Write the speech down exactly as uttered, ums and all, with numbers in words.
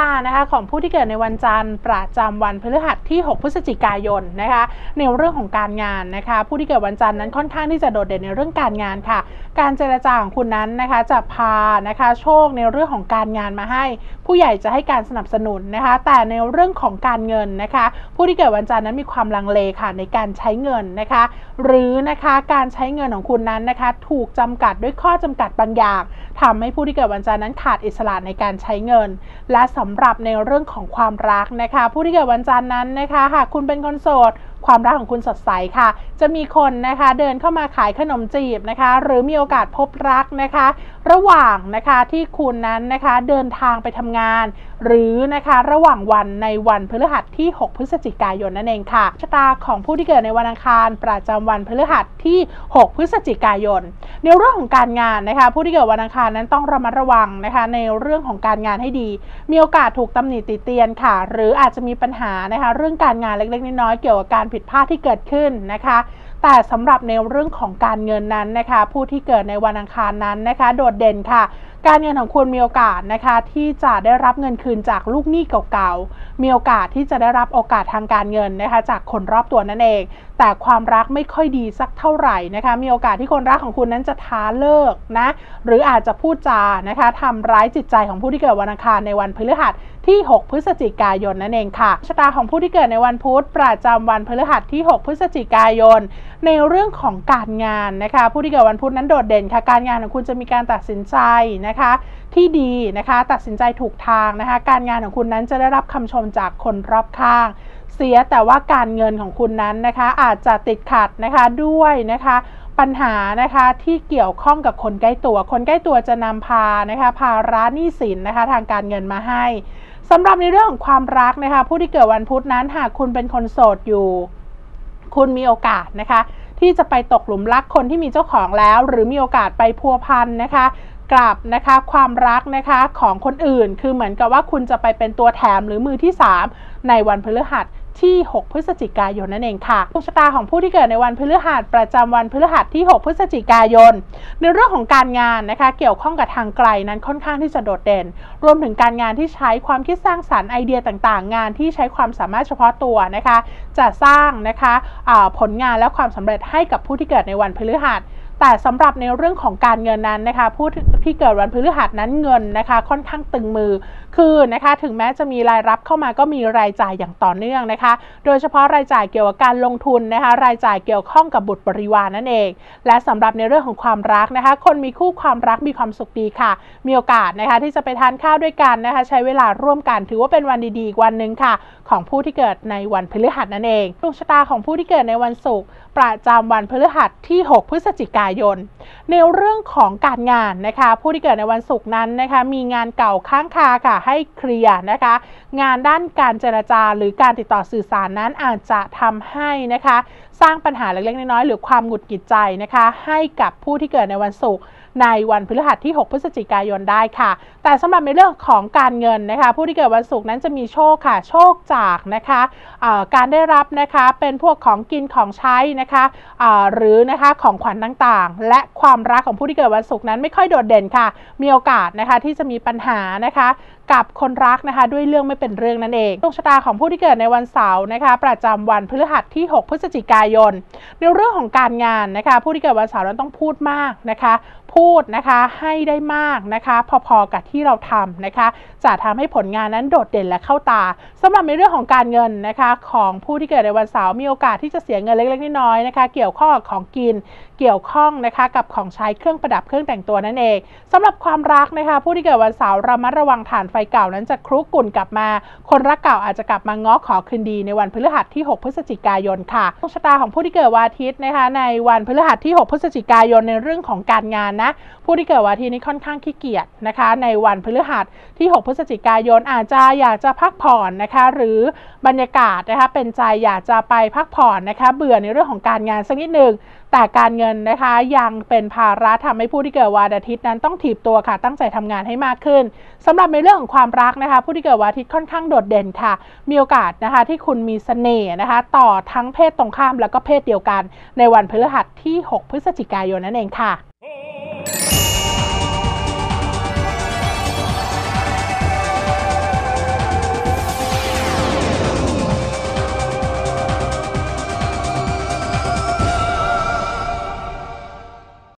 านะคะของผู้ที่เกิดในวันจันทร์ประจำวันพฤหัสที่หกพฤศจิกายนนะคะในเรื่องของการงานนะคะผู้ที่เกิดวันจันทร์นั้นค่อนข้างที่จะโดดเด่นในเรื่องการงานค่ะการเจรจาของคุณนั้นนะคะจะพานะคะโชคในเรื่องของการงานมาให้ผู้ใหญ่จะให้การสนับสนุนนะคะแต่ในเรื่องของการเงินนะคะผู้ที่เกิดวันจันทร์นั้นมีความลังเลค่ะในการใช้เงินนะคะหรือนะคะการใช้เงินของคุณนั้นนะคะถูกจำกัดด้วยข้อจำกัดบางอย่างทำให้ผู้ที่เกิดวันจันทร์นั้นขาดอิสระในการใช้เงินและสำหรับในเรื่องของความรักนะคะผู้ที่เกิดวันจันทร์นั้นนะคะหากคุณเป็นคนโสดความรักของคุณสดใสค่ะจะมีคนนะคะเดินเข้ามาขายขนมจีบนะคะหรือมีโอกาสพบรักนะคะระหว่างนะคะที่คุณนั้นนะคะเดินทางไปทำงานหรือนะคะระหว่างวันในวันพฤหัสที่หกพฤศจิกายนนั่นเองค่ะชะตาของผู้ที่เกิดในวันอังคารประจำวันพฤหัสที่หกพฤศจิกายนในเรื่องของการงานนะคะผู้ที่เกิดวันอังคารนั้นต้องระมัดระวังนะคะในเรื่องของการงานให้ดีมีโอกาสถูกตำหนิติเตียนค่ะหรืออาจจะมีปัญหานะคะเรื่องการงานเล็กๆน้อยๆเกี่ยวกับการผิดพลาดที่เกิดขึ้นนะคะแต่สำหรับในเรื่องของการเงินนั้นนะคะผู้ที่เกิดในวันอังคารนั้นนะคะโดดเด่นค่ะการเงินของคุณมีโอกาสนะคะที่จะได้รับเงินคืนจากลูกหนี้เก่าๆมีโอกาสที่จะได้รับโอกาสทางการเงินนะคะจากคนรอบตัวนั่นเองแต่ความรักไม่ค่อยดีสักเท่าไหร่นะคะมีโอกาสที่คนรักของคุณนั้นจะท้าเลิกนะหรืออาจจะพูดจานะคะทำร้ายจิตใจของผู้ที่เกิดวันอังคารในวันพฤหัสที่หกพฤศจิกายนนั่นเองค่ะชะตาของผู้ที่เกิดในวันพุธประจำวันพฤหัสที่หกพฤศจิกายนในเรื่องของการงานนะคะผู้ที่เกิดวันพุธนั้นโดดเด่นค่ะการงานของคุณจะมีการตัดสินใจนะคะที่ดีนะคะตัดสินใจถูกทางนะคะการงานของคุณนั้นจะได้รับคำชมจากคนรอบข้างเสียแต่ว่าการเงินของคุณนั้นนะคะอาจจะติดขัดนะคะด้วยนะคะปัญหานะคะที่เกี่ยวข้องกับคนใกล้ตัวคนใกล้ตัวจะนำพานะคะภาระหนี้สินนะคะทางการเงินมาให้สำหรับในเรื่องของความรักนะคะผู้ที่เกิดวันพุธนั้นหากคุณเป็นคนโสดอยู่คุณมีโอกาสนะคะที่จะไปตกหลุมรักคนที่มีเจ้าของแล้วหรือมีโอกาสไปพัวพันนะคะกับนะคะความรักนะคะของคนอื่นคือเหมือนกับว่าคุณจะไปเป็นตัวแถมหรือมือที่สามในวันพฤหัสที่หกพฤศจิกายนนั่นเองค่ะดวงชะตาของผู้ที่เกิดในวันพฤหัสประจำวันพฤหัสที่หกพฤศจิกายนในเรื่องของการงานนะคะเกี่ยวข้องกับทางไกลนั้นค่อนข้างที่จะโดดเด่นรวมถึงการงานที่ใช้ความคิดสร้างสรรค์ไอเดียต่างๆงานที่ใช้ความสามารถเฉพาะตัวนะคะจะสร้างนะคะผลงานและความสำเร็จให้กับผู้ที่เกิดในวันพฤหัสแต่สำหรับในเรื่องของการเงินนั้นนะคะผู้ที่เกิดวันพฤหัสนั้นเงินนะคะค่อนข้างตึงมือคือนะคะถึงแม้จะมีรายรับเข้ามาก็มีรายจ่ายอย่างต่อเนื่องนะคะโดยเฉพาะรายจ่ายเกี่ยวกับการลงทุนนะคะรายจ่ายเกี่ยวข้องกับบุตรบริวารนั่นเองและสำหรับในเรื่องของความรักนะคะคนมีคู่ความรักมีความสุขดีค่ะมีโอกาสนะคะที่จะไปทานข้าวด้วยกันนะคะใช้เวลาร่วมกันถือว่าเป็นวันดีๆอีกวันหนึ่งค่ะของผู้ที่เกิดในวันพฤหัสนั่นเองดวงชะตาของผู้ที่เกิดในวันศุกร์ประจำวันพฤหัสที่หกพฤศจิกายนในเรื่องของการงานนะคะผู้ที่เกิดในวันศุกร์นั้นนะคะมีงานเก่าค้างคาค่ะให้เคลียร์นะคะงานด้านการเจรจาหรือการติดต่อสื่อสารนั้นอาจจะทำให้นะคะสร้างปัญหาเล็กๆน้อยๆหรือความหงุดหงิดใจนะคะให้กับผู้ที่เกิดในวันศุกร์ในวันพฤหัสที่หกพฤศจิกายนได้ค่ะแต่สำหรับในเรื่องของการเงินนะคะผู้ที่เกิดวันศุกร์นั้นจะมีโชคค่ะโชคจากนะคะการได้รับนะคะเป็นพวกของกินของใช้นะคะหรือนะคะของขวัญต่างๆและความรักของผู้ที่เกิดวันศุกร์นั้นไม่ค่อยโดดเด่นค่ะมีโอกาสนะคะที่จะมีปัญหานะคะกับคนรักนะคะด้วยเรื่องไม่เป็นเรื่องนั่นเองดวงชะตาของผู้ที่เกิดในวันเสาร์นะคะประจำวันพฤหัสที่หกพฤศจิกายนในเรื่องของการงานนะคะผู้ที่เกิดวันเสาร์นั้นต้องพูดมากนะคะพูดนะคะให้ได้มากนะคะพอๆกับที่เราทำนะคะจะทำให้ผลงานนั้นโดดเด่นและเข้าตาสำหรับในเรื่องของการเงินนะคะของผู้ที่เกิดในวันเสาร์มีโอกาสที่จะเสียเงินเล็กๆน้อยๆนะคะเกี่ยวข้องกับของกินเกี่ยวข้องนะคะกับของใช้เครื่องประดับเครื่องแต่งตัวนั่นเองสำหรับความรักนะคะผู้ที่เกิดวันเสาร์ระมัดระวังฐานไฟเก่านั้นจะครุกรุ่นกลับมาคนรักเก่าอาจจะกลับมาง้อขอคืนดีในวันพฤหัสที่หกพฤศจิกายนค่ะดวงชะตาของผู้ที่เกิดวันอาทิตย์นะคะในวันพฤหัสที่หกพฤศจิกายนในเรื่องของการงานนะผู้ที่เกิดวันอาทิตย์นี้ค่อนข้างขี้เกียจนะคะในวันพฤหัสที่หกพฤศจิกายนอาจจะอยากจะพักผ่อนนะคะหรือบรรยากาศนะคะเป็นใจอยากจะไปพักผ่อนนะคะเบื่อในเรื่องของการงานสักนิดหนึ่งแต่การเงินนะคะยังเป็นภาระทำให้ผู้ที่เกิดวันอาทิตย์นั้นต้องถีบตัวค่ะตั้งใจทำงานให้มากขึ้นสำหรับในเรื่องของความรักนะคะผู้ที่เกิดวันอาทิตย์ค่อนข้างโดดเด่นค่ะมีโอกาสนะคะที่คุณมีเสน่ห์นะคะต่อทั้งเพศตรงข้ามแล้วก็เพศเดียวกันในวันพฤหัสที่หกพฤศจิกายนนั่นเองค่ะ